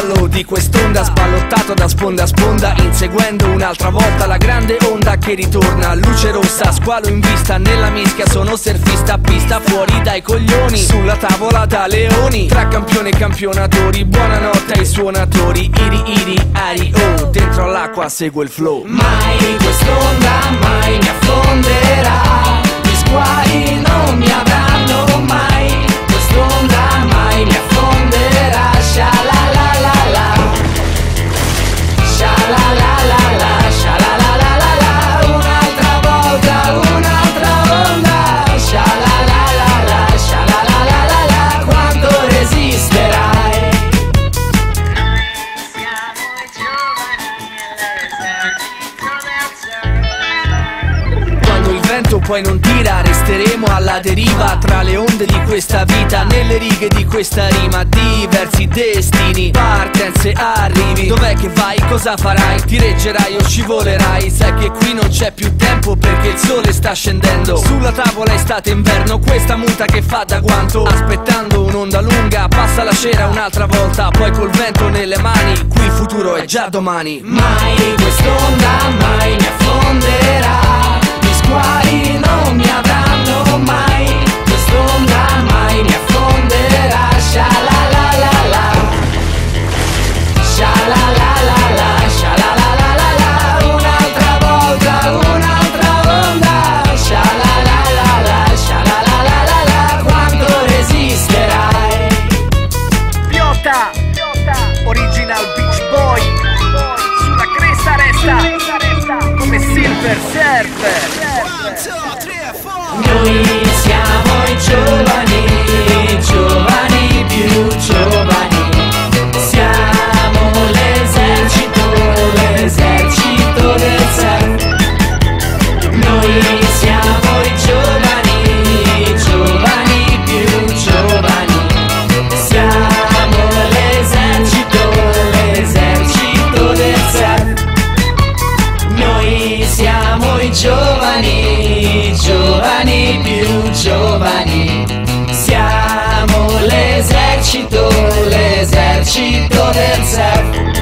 cavallo di quest'onda, sballottato da sponda a sponda, inseguendo un'altra volta la grande onda che ritorna. Luce rossa, squalo in vista, nella mischia sono surfista a pista, fuori dai coglioni, sulla tavola da leoni, tra campione e campionatori, buonanotte ai suonatori, iri iri ari oh, dentro all'acqua segue il flow. Mai quest'onda mai mi affonderà, gli squali non mi avranno mai, quest'onda mai mi affonderà, sha la la la la, sha la la la la, sha la la la la la, un'altra volta, un'altra onda, sha la la la la, sha la la la la la, quanto resisterai? Poi non tira, resteremo alla deriva tra le onde di questa vita, nelle righe di questa rima, diversi destini, partenze, arrivi. Dov'è che vai? Cosa farai? Ti reggerai o scivolerai? Sai che qui non c'è più tempo perché il sole sta scendendo. Sulla tavola estate inverno, questa muta che fa da guanto, aspettando un'onda lunga, passa la cera un'altra volta, poi col vento nelle mani, qui il futuro è già domani. Mai quest'onda mai mi affonderà, squali non mi avranno mai, quest'onda mai mi affonderà, sha la la la la, sha la la la la, sha la la la la la, un'altra volta, un'altra onda, sha la la la la, sha la la la la la, quanto resisterai? Piotta, original beach boy, sulla cresta resta, come Silver Surfer. Noi siamo i giovani, giovani più giovani, siamo l'esercito, l'esercito del surf. Noi siamo i giovani, giovani più giovani, siamo l'esercito, l'esercito del surf. Noi siamo i giovani, giovani più giovani, siamo l'esercito, l'esercito del surf.